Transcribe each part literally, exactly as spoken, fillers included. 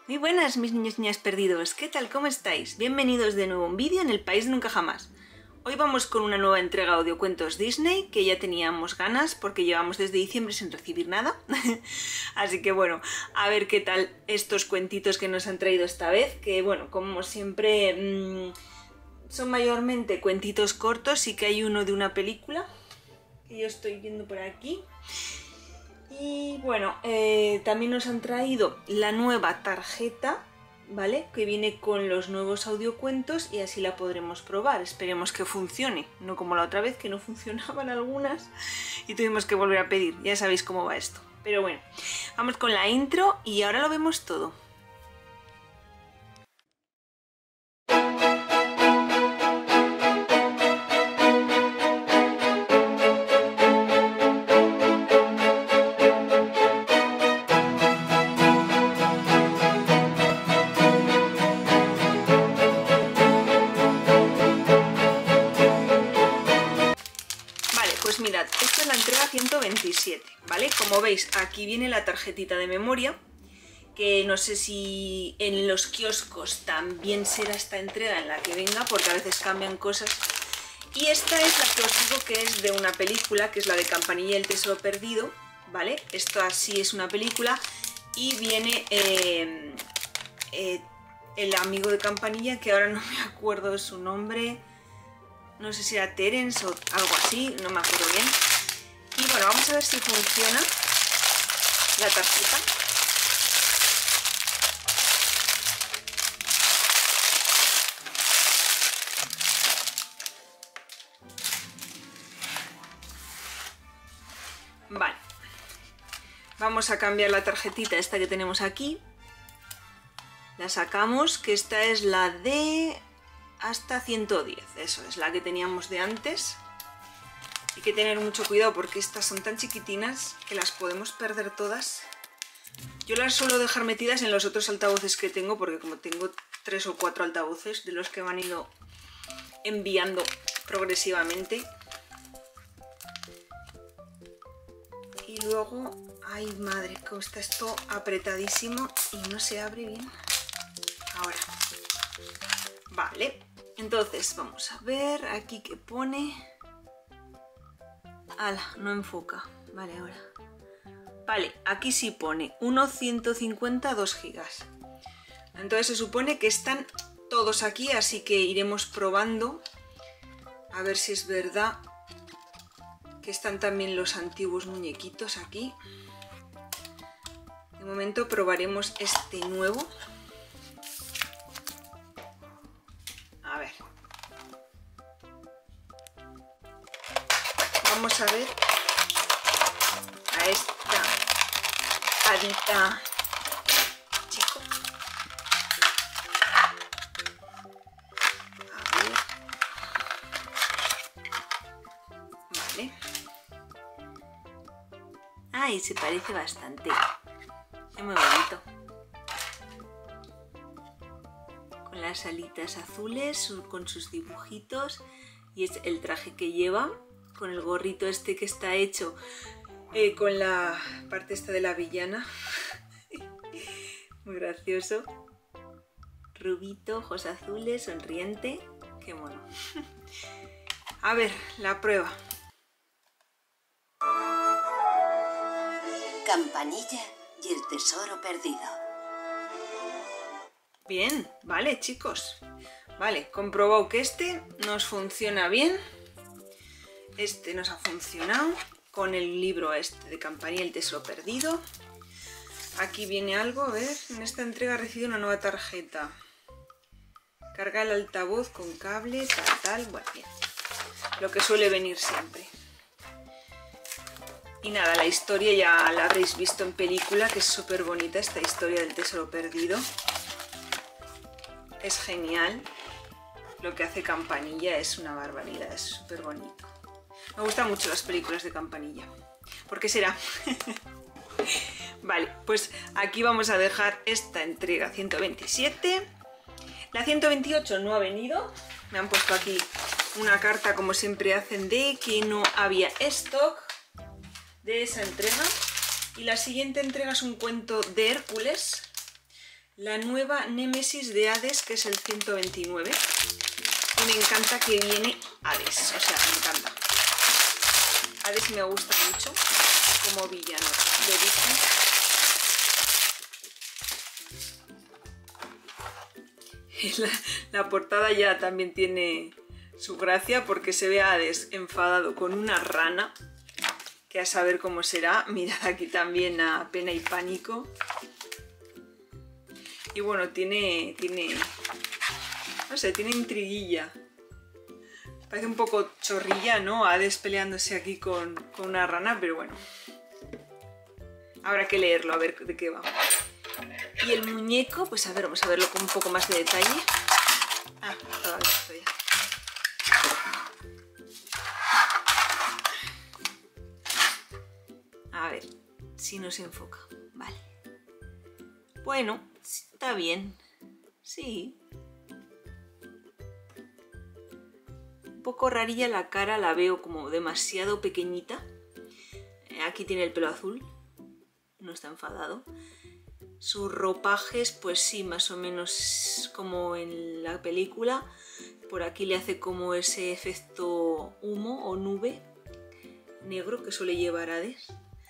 Muy buenas mis niños y niñas perdidos, ¿qué tal? ¿Cómo estáis? Bienvenidos de nuevo a un vídeo en el País de Nunca Jamás. Hoy vamos con una nueva entrega de audiocuentos Disney, que ya teníamos ganas porque llevamos desde diciembre sin recibir nada. Así que bueno, a ver qué tal estos cuentitos que nos han traído esta vez, que bueno, como siempre mmm, son mayormente cuentitos cortos, sí que hay uno de una película que yo estoy viendo por aquí. Y bueno, eh, también nos han traído la nueva tarjeta, ¿vale? Que viene con los nuevos audiocuentos y así la podremos probar. Esperemos que funcione, no como la otra vez que no funcionaban algunas y tuvimos que volver a pedir. Ya sabéis cómo va esto. Pero bueno, vamos con la intro y ahora lo vemos todo. Pues mirad, esta es la entrega ciento veintisiete, ¿vale? Como veis, aquí viene la tarjetita de memoria, que no sé si en los kioscos también será esta entrega en la que venga, porque a veces cambian cosas. Y esta es la que os digo que es de una película, que es la de Campanilla y el Tesoro Perdido, ¿vale? Esto así es una película y viene eh, eh, el amigo de Campanilla, que ahora no me acuerdo de su nombre. No sé si era Terence o algo así, no me acuerdo bien. Y bueno, vamos a ver si funciona la tarjeta. Vale. Vamos a cambiar la tarjetita esta que tenemos aquí. La sacamos, que esta es la de... hasta ciento diez, eso es la que teníamos de antes. Hay que tener mucho cuidado porque estas son tan chiquitinas que las podemos perder todas. Yo las suelo dejar metidas en los otros altavoces que tengo, porque como tengo tres o cuatro altavoces de los que me han ido enviando progresivamente. Y luego, ay madre, cómo está esto apretadísimo y no se abre bien. Ahora, vale. Entonces, vamos a ver aquí que pone... ¡Hala! No enfoca. Vale, ahora. Vale, aquí sí pone uno ciento cincuenta, dos gigas. Entonces se supone que están todos aquí, así que iremos probando. A ver si es verdad que están también los antiguos muñequitos aquí. De momento probaremos este nuevo. A ver, vamos a ver a esta hadita chico. A ver, vale. Ay, se parece bastante. Es muy bonito. Las alitas azules con sus dibujitos y es el traje que lleva con el gorrito este que está hecho eh, con la parte esta de la villana. Muy gracioso. Rubito, ojos azules, sonriente. Qué mono. A ver, la prueba. Campanilla y el Tesoro Perdido. Bien, vale chicos, vale, comprobado que este nos funciona bien, este nos ha funcionado con el libro este de Campanilla y el Tesoro Perdido. Aquí viene algo, a ver, en esta entrega recibe una nueva tarjeta, carga el altavoz con cable, tal, tal, bueno, bien, lo que suele venir siempre. Y nada, la historia ya la habréis visto en película, que es súper bonita esta historia del Tesoro Perdido. Es genial, lo que hace Campanilla es una barbaridad, es súper bonito. Me gustan mucho las películas de Campanilla. ¿Por qué será? Vale, pues aquí vamos a dejar esta entrega ciento veintisiete. La ciento veintiocho no ha venido. Me han puesto aquí una carta, como siempre hacen, de que no había stock de esa entrega. Y la siguiente entrega es un cuento de Hércules, la nueva Némesis de Hades, que es el ciento veintinueve. Y me encanta que viene Hades, o sea, me encanta. Hades me gusta mucho como villano de Disney. La, la portada ya también tiene su gracia porque se ve a Hades enfadado con una rana, que a saber cómo será. Mirad aquí también a Pena y Pánico. Y bueno, tiene, tiene, no sé, tiene intriguilla. Parece un poco chorrilla, ¿no? Hades peleándose aquí con, con una rana, pero bueno. Habrá que leerlo, a ver de qué va. Y el muñeco, pues a ver, vamos a verlo con un poco más de detalle. Ah, estaba esto ya. A ver si nos enfoca. Vale. Bueno, está bien. Sí. Un poco rarilla la cara, la veo como demasiado pequeñita. Aquí tiene el pelo azul. No está enfadado. Sus ropajes, pues sí, más o menos como en la película. Por aquí le hace como ese efecto humo o nube negro que suele llevar Hades.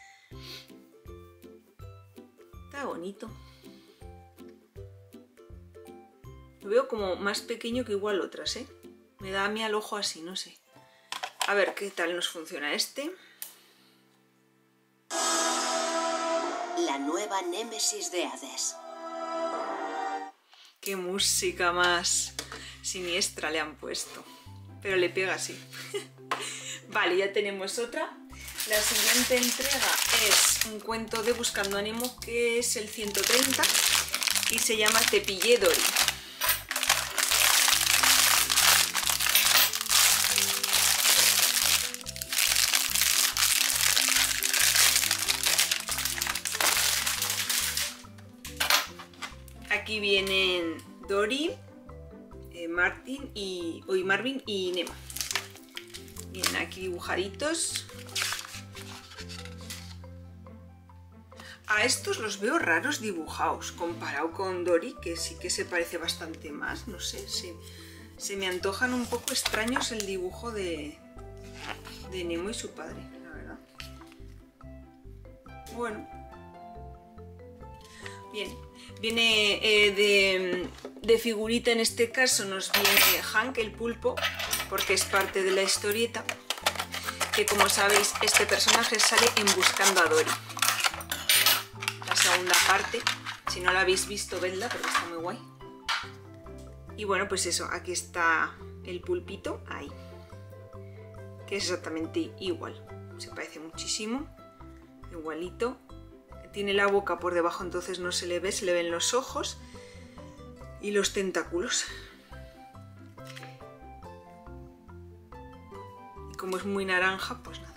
Está bonito. Lo veo como más pequeño que igual otras, ¿eh? Me da a mí al ojo así, no sé. A ver qué tal nos funciona este. La nueva Némesis de Hades. Qué música más siniestra le han puesto. Pero le pega así. Vale, ya tenemos otra. La siguiente entrega es un cuento de Buscando a Nemo, que es el ciento treinta y se llama Te pillé, Dory. Aquí vienen Dory, eh, Martin y, hoy Marvin y Nemo. Vienen aquí dibujaditos. A estos los veo raros dibujados, comparado con Dory, que sí que se parece bastante más. No sé, se, se me antojan un poco extraños el dibujo de, de Nemo y su padre, la verdad. Bueno. Bien. Viene eh, de, de figurita, en este caso nos viene Hank el pulpo, porque es parte de la historieta, que como sabéis este personaje sale en Buscando a Dory. La segunda parte, si no la habéis visto, vedla porque está muy guay. Y bueno, pues eso, aquí está el pulpito, ahí, que es exactamente igual, se parece muchísimo, igualito. Tiene la boca por debajo, entonces no se le ve, se le ven los ojos y los tentáculos. Y como es muy naranja, pues nada.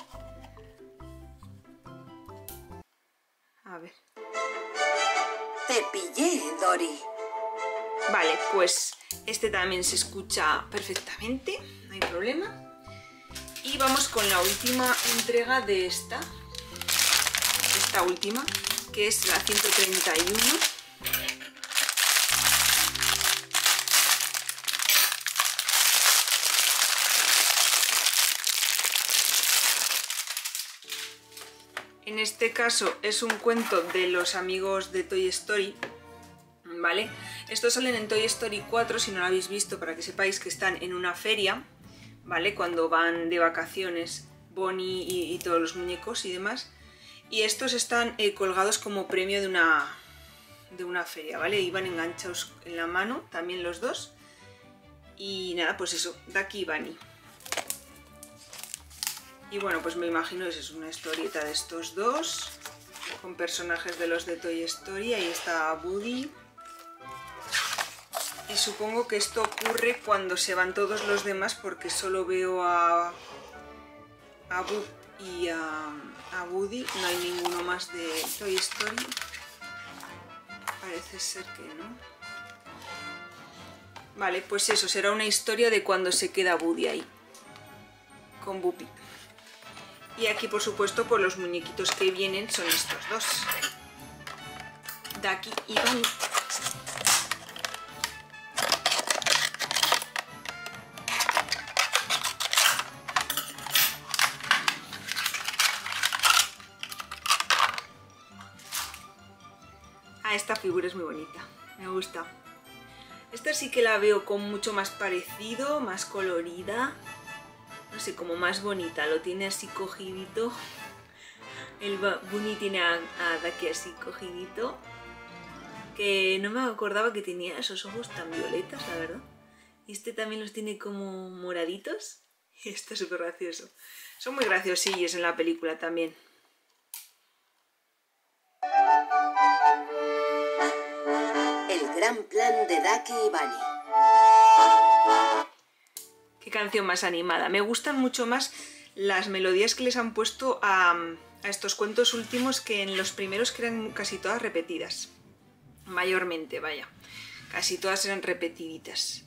A ver. Te pillé, Dory. Vale, pues este también se escucha perfectamente, no hay problema. Y vamos con la última entrega de esta. Esta última, que es la ciento treinta y uno. En este caso es un cuento de los amigos de Toy Story, ¿vale? Estos salen en Toy Story cuatro, si no lo habéis visto, para que sepáis que están en una feria, ¿vale? Cuando van de vacaciones Bonnie y, y todos los muñecos y demás. Y estos están eh, colgados como premio de una, de una feria, ¿vale? Iban enganchados en la mano, también los dos. Y nada, pues eso, Ducky y Bunny. Y bueno, pues me imagino que es una historieta de estos dos, con personajes de los de Toy Story. Ahí está Woody. Y supongo que esto ocurre cuando se van todos los demás, porque solo veo a, a Boop y a... a Woody, no hay ninguno más de Toy Story, parece ser que no. Vale, pues eso, será una historia de cuando se queda Woody ahí, con Boopy. Y aquí por supuesto pues los muñequitos que vienen son estos dos, Ducky y Bunny. Ah, esta figura es muy bonita, me gusta. Esta sí que la veo con mucho más parecido, más colorida, no sé, como más bonita, lo tiene así cogidito. El Bunny tiene a, a Ducky así cogidito, que no me acordaba que tenía esos ojos tan violetas, la verdad. Y este también los tiene como moraditos, y está súper gracioso. Son muy graciosillos en la película también. El gran plan de Ducky y Bunny. Qué canción más animada. Me gustan mucho más las melodías que les han puesto a, a estos cuentos últimos que en los primeros, que eran casi todas repetidas. Mayormente, vaya. Casi todas eran repetiditas.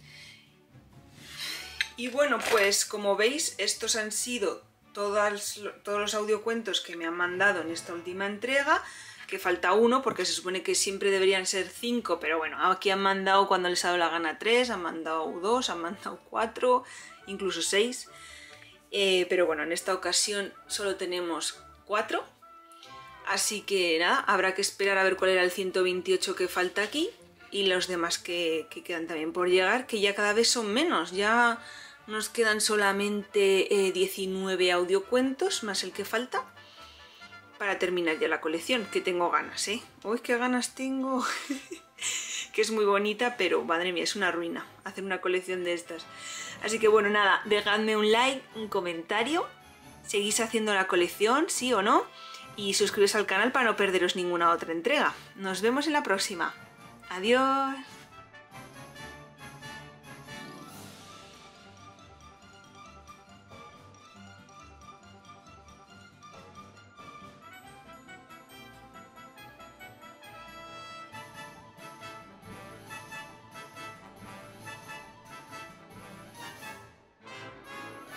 Y bueno, pues como veis, estos han sido todas, todos los audiocuentos que me han mandado en esta última entrega. Que falta uno, porque se supone que siempre deberían ser cinco, pero bueno, aquí han mandado cuando les ha dado la gana tres, han mandado dos, han mandado cuatro, incluso seis. Eh, pero bueno, en esta ocasión solo tenemos cuatro. Así que nada, habrá que esperar a ver cuál era el ciento veintiocho que falta aquí. Y los demás que, que quedan también por llegar, que ya cada vez son menos. Ya nos quedan solamente eh, diecinueve audiocuentos, más el que falta, para terminar ya la colección, que tengo ganas, ¿eh? ¡Uy, qué ganas tengo! Que es muy bonita, pero madre mía, es una ruina hacer una colección de estas. Así que bueno, nada, dejadme un like, un comentario, seguís haciendo la colección, sí o no, y suscribiros al canal para no perderos ninguna otra entrega. Nos vemos en la próxima. ¡Adiós!